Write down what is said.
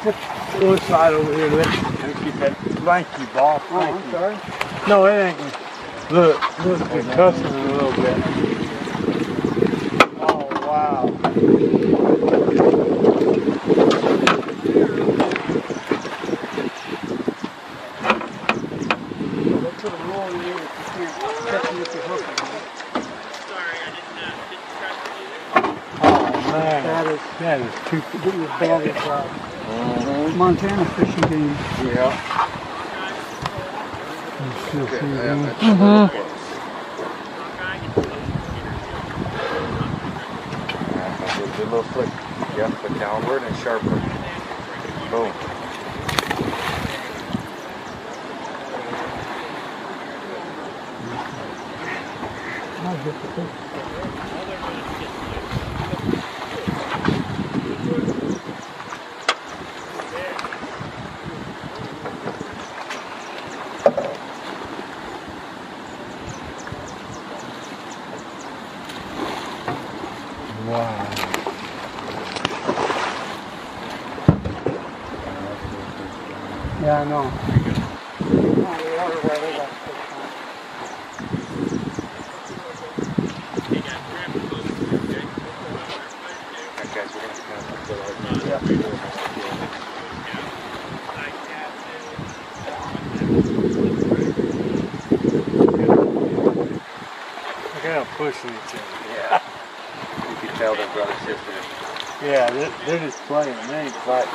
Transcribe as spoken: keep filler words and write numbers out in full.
One side over here, let keep that. Thank you, boss. Oh, Thank I'm you. sorry. No, it ain't. Look, look, we're cussing a little bit. Oh, wow. They put a roll in there that you can't catch them with your hook. Sorry, I didn't, uh, didn't trust you. Oh, man. That is, That is too. getting as bad as uh, Mm-hmm. Montana fishing game. Yeah. You still see them? Mm-hmm. Do a little flick. Yep, put downward and sharper. Boom. I'll get the fish. Wow. Yeah, I know. Oh, the water where they got fish on. Hey guys, we're having a close to okay? Alright guys, we're gonna kind of fill out. Yeah. Look at them pushing each other. Yeah. You can tell they're brother sister. Yeah, they're, they're just playing. They ain't fighting.